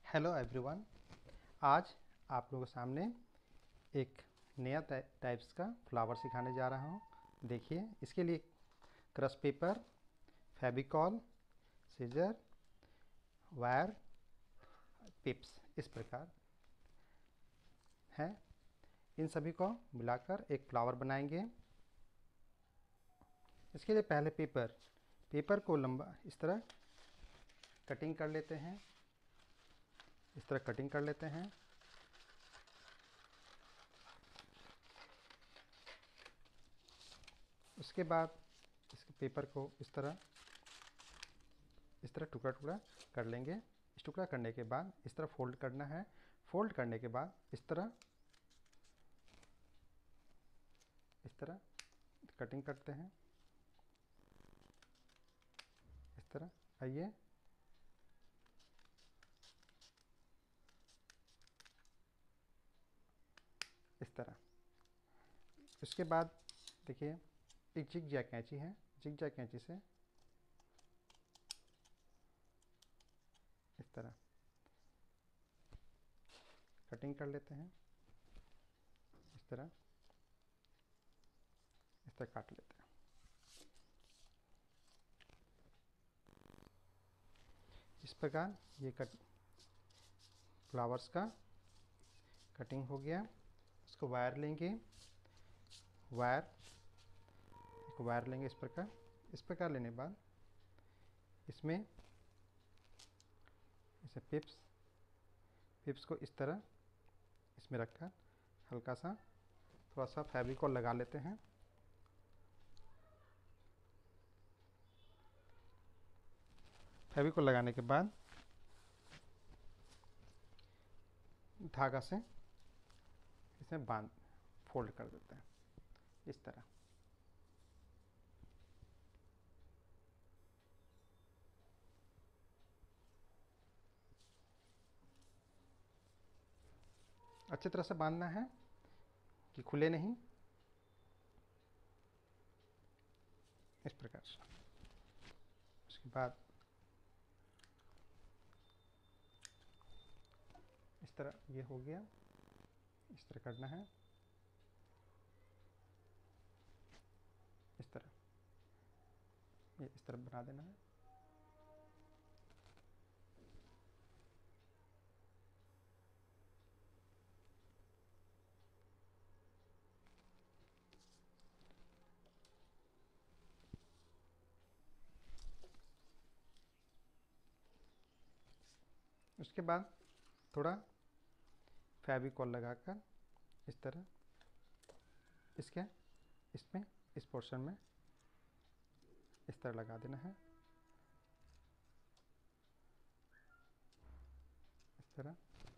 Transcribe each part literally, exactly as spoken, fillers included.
Hello everyone. आज आप लोगों के सामने एक नया टाइप्स का फ्लावर सिखाने जा रहा हूँ। देखिए, इसके लिए crush paper, Fevicol, scissor, wire, pips इस प्रकार है। इन सभी को मिलाकर एक फ्लावर बनाएंगे। इसके लिए पहले पेपर पेपर को लंबा इस तरह कटिंग कर लेते हैं। इस तरह कटिंग कर लेते हैं। उसके बाद इस पेपर को इस तरह इस तरह टुकड़ा टुकड़ा कर लेंगे। इस टुकड़ा करने के बाद इस तरह फोल्ड करना है। फोल्ड करने के बाद इस तरह इस तरह कटिंग करते हैं। इस तरह आइए, इस तरह। इसके बाद देखिए, एक जिग जैग कैंची है। जिग जैग कैंची से इस तरह कटिंग कर लेते हैं। इस तरह इस तरह काट लेते हैं। इस प्रकार ये कट फ्लावर्स का कटिंग हो गया। उसको वायर लेंगे। वायर एक वायर लेंगे इस प्रकार। इस प्रकार लेने के बाद इसमें इसे पिप्स पिप्स को इस तरह इसमें रखकर हल्का सा थोड़ा सा फेविकॉल लगा लेते हैं। फेविकॉल लगाने के बाद धागा से इसे बांध फोल्ड कर देते हैं इस तरह। अच्छी तरह से बांधना है कि खुले नहीं। इस प्रकार से उसके बाद इस तरह ये हो गया। इस तरह करना है। इस तरह ये इस तरह बना देना है। उसके बाद थोड़ा फेविकॉल लगाकर इस तरह इसके इसमें इस पोर्शन में इस तरह लगा देना है। इस तरह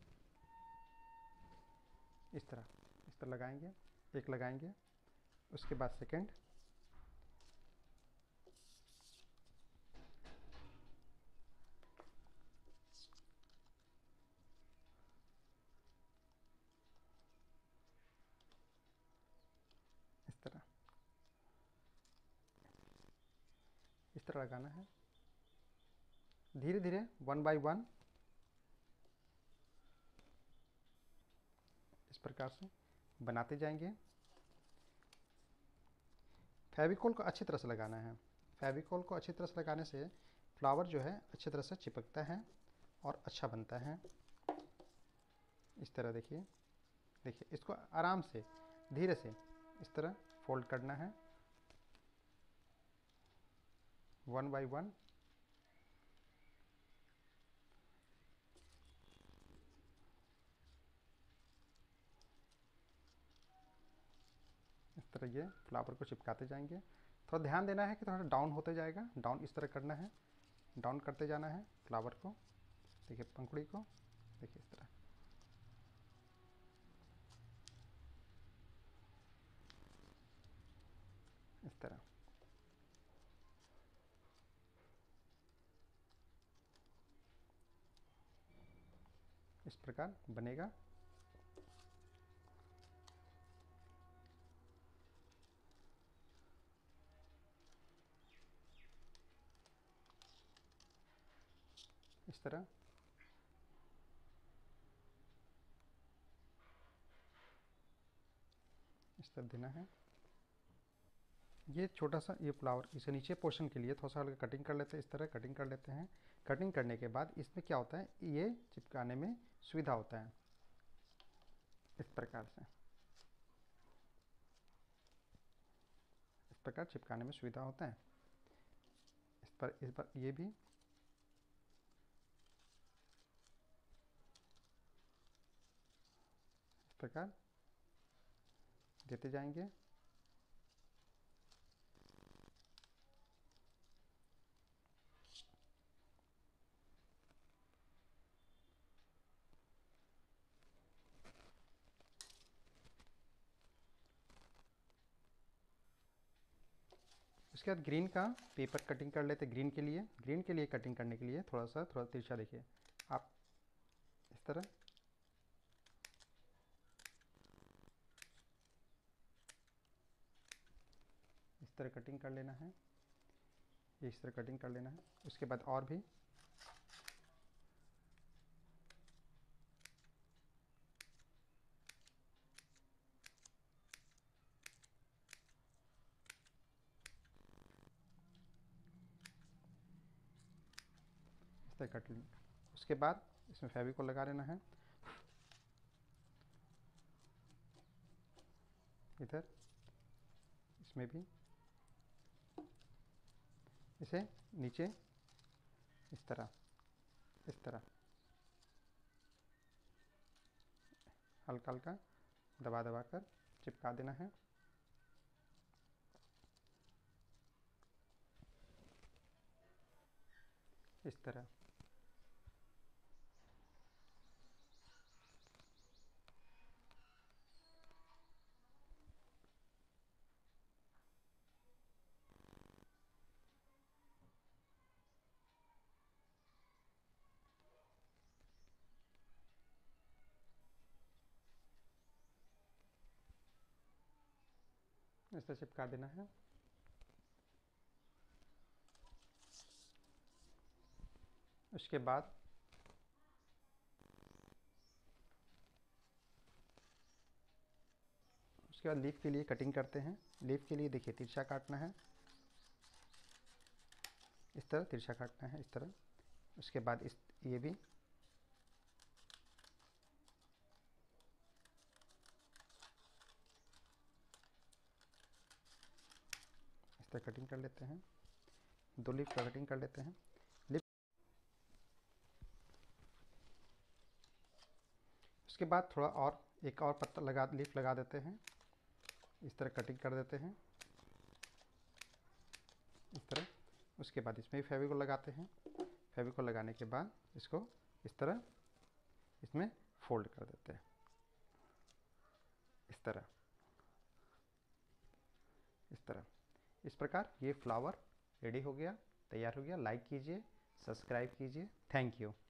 इस तरह इस तरह लगाएंगे। एक लगाएंगे। उसके बाद सेकंड इस तरह इस तरह लगाना है। धीरे धीरे वन बाय वन इस प्रकार से बनाते जाएंगे। फेविकॉल को अच्छी तरह से लगाना है। फेविकॉल को अच्छी तरह से लगाने से फ्लावर जो है अच्छी तरह से चिपकता है और अच्छा बनता है। इस तरह देखिए देखिए इसको आराम से धीरे से इस तरह फोल्ड करना है वन बाय वन। इस तरह ये फ्लावर को चिपकाते जाएंगे। थोड़ा ध्यान देना है कि थोड़ा डाउन होते जाएगा। डाउन इस तरह करना है। डाउन करते जाना है फ्लावर को। देखिए पंखुड़ी को देखिए इस तरह। इस तरह इस प्रकार बनेगा। इस तरह इस तरह देना है। ये छोटा सा ये फ्लावर इसे नीचे पोर्शन के लिए थोड़ा सा हल्का कटिंग कर लेते हैं, इस तरह कटिंग कर लेते हैं। कटिंग करने के बाद इसमें क्या होता है, ये चिपकाने में सुविधा होता है इस प्रकार से, इस प्रकार चिपकाने में सुविधा होता है। इस पर इस पर ये भी इस प्रकार देते जाएंगे। उसके बाद ग्रीन का पेपर कटिंग कर लेते। ग्रीन के लिए ग्रीन के लिए कटिंग करने के लिए थोड़ा सा थोड़ा तिरछा देखिए आप, इस तरह इस तरह कटिंग कर लेना है, इस तरह कटिंग कर लेना है। उसके बाद और भी इस तरह कट लेना। उसके बाद इसमें फेविकोल लगा लेना है, इधर इसमें भी इसे नीचे इस तरह इस तरह हल्का हल्का दबा दबा कर चिपका देना है। इस तरह इस तरह चिपका देना है। उसके बाद उसके बाद लीफ के लिए कटिंग करते हैं। लीफ के लिए देखिए तिरछा काटना है, इस तरह तिरछा काटना है, इस तरह। उसके बाद इस ये भी इस तरह कटिंग कर लेते हैं। दो लीफ का कटिंग कर लेते हैं। लीफ उसके बाद थोड़ा और एक और पत्ता लगा लीफ लगा देते हैं, इस तरह कटिंग कर देते हैं, इस तरह। उसके बाद इसमें भी फेविकोल लगाते हैं। फेविकोल लगाने के बाद इसको इस तरह इसमें फोल्ड कर देते हैं, इस तरह इस तरह। इस प्रकार ये फ्लावर रेडी हो गया, तैयार हो गया। लाइक कीजिए, सब्सक्राइब कीजिए। Thank you.